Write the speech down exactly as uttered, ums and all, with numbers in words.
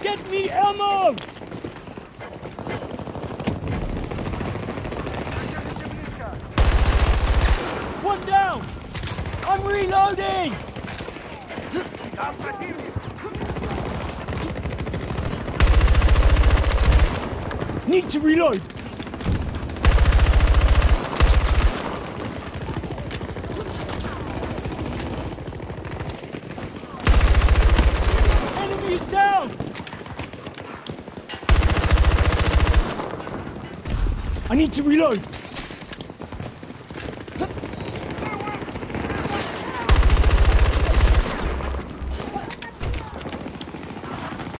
Get me ammo! One down! I'm reloading! Need to reload! Enemy is down! I need to reload!